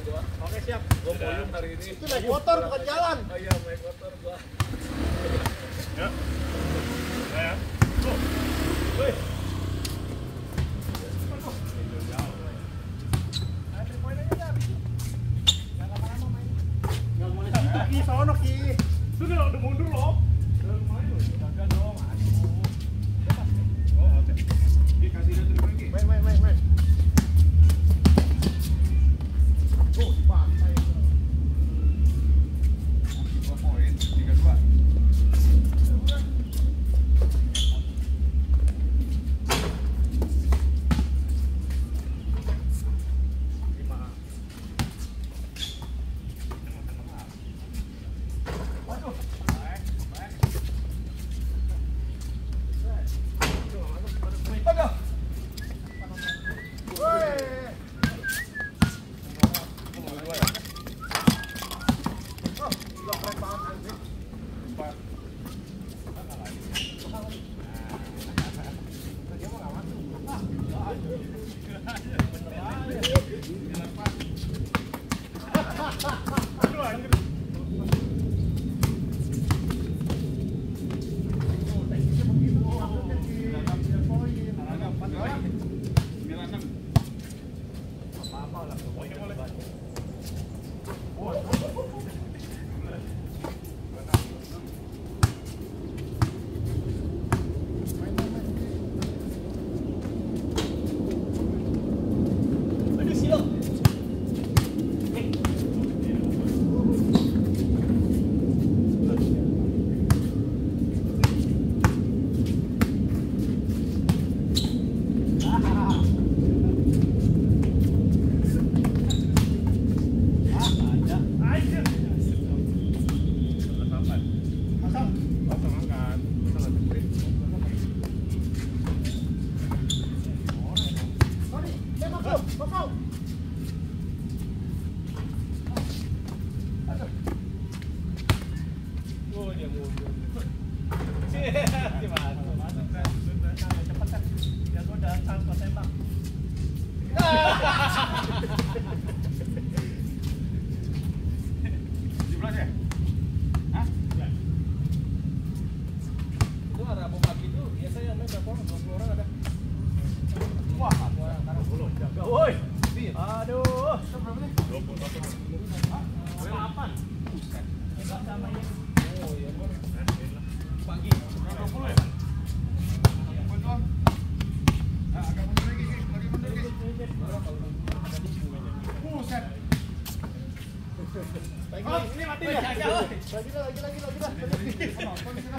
Oke siap. Gua puyung hari ini. Itu naik motor bukan jalan. Oh iya naik motor gua. Ya. Ya. Go. Woi. Ki, sono Ki. Sudah udah mundur loh. Udah lumayan loh. Jaga dong. Aduh. Oh, oke. Ki kasih dia terus lagi. Main. Tuh, di pantai. Poin 32. Lagi.